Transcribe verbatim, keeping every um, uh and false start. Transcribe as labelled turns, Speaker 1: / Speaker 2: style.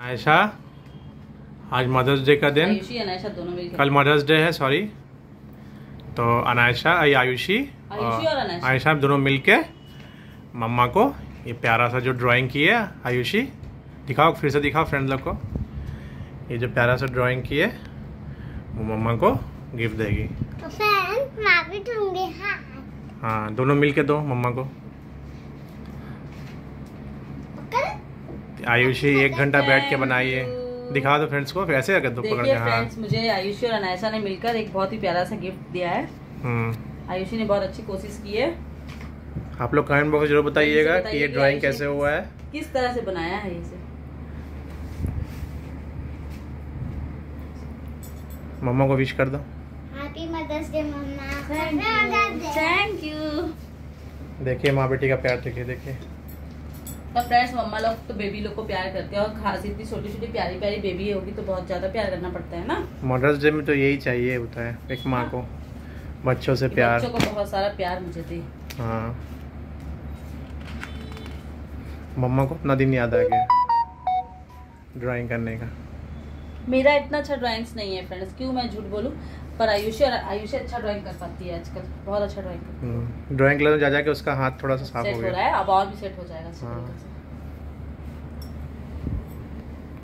Speaker 1: आयशा, आज mother's day का दिन,
Speaker 2: आयुषी अनायशा दोनों मिलकर
Speaker 1: कल मदर्स डे है, सॉरी। तो अनायशा आयुषी
Speaker 2: आयुषी और अनायशा
Speaker 1: आयशा दोनों मिलके मम्मा को ये प्यारा सा जो ड्राइंग की है, आयुषी दिखाओ, फिर से दिखाओ फ्रेंड्स लोग को। ये जो प्यारा सा ड्राइंग की है वो मम्मा को गिफ्ट देगी।
Speaker 3: तो फ्रेंड मैं भी दूंगी। हाँ
Speaker 1: हाँ, दोनों मिलके दो मम्मा को। आयुषी एक घंटा बैठ के बनाई है, दिखा दो फ्रेंड्स को, ऐसे अगर दो पकड़ के। हाँ
Speaker 2: फ्रेंड्स, मुझे आयुषी और अनायशा ने मिलकर एक बहुत ही प्यारा सा गिफ्ट दिया है।
Speaker 1: हम्म
Speaker 2: आयुषी ने बहुत अच्छी कोशिश की है।
Speaker 1: आप लोग कमेंट बॉक्स जरूर बताइएगा कि ये ड्राइंग कैसे हुआ है,
Speaker 2: किस तरह से बनाया है इसे।
Speaker 1: मम्मा को विश कर दो।
Speaker 3: हैप्पी मदर्स डे मम्मा।
Speaker 2: Thank you.
Speaker 1: देखिए माँ बेटी का प्यार, देखिए देखिए।
Speaker 2: तो फ्रेंड्स, मम्मा लोग तो बेबी लोग को प्यार करते हैं, और खास इतनी छोटी छोटी प्यारी प्यारी बेबी होगी तो बहुत ज्यादा प्यार करना पड़ता है ना।
Speaker 1: मदर्स डे में तो यही चाहिए होता है एक माँ को, बच्चों से प्यार।
Speaker 2: बच्चों को बहुत सारा प्यार मुझे दे।
Speaker 1: हाँ, मम्मा को अपना दिन याद आ गया ड्राइंग करने का।
Speaker 2: मेरा इतना अच्छा ड्राइंग्स नहीं है फ्रेंड्स, क्यों मैं झूठ बोलूं, पर आयुषी और आयुषी अच्छा ड्राइंग कर पाती है आजकल, बहुत अच्छा ड्राइंग करती है।
Speaker 1: ड्राइंग क्लास में जा जाके उसका हाथ थोड़ा सा साफ हो
Speaker 2: सेट हो
Speaker 1: गया।
Speaker 2: रहा है, अब और भी सेट हो जाएगा अच्छी
Speaker 1: हाँ।
Speaker 2: तरीके से।